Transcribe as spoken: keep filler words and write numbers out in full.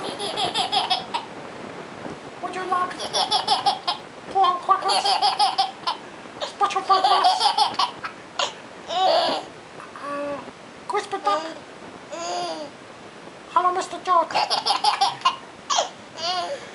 Would you like prawn crackers? Special fried rice? Uh, crispy duck? Hello, Mister George.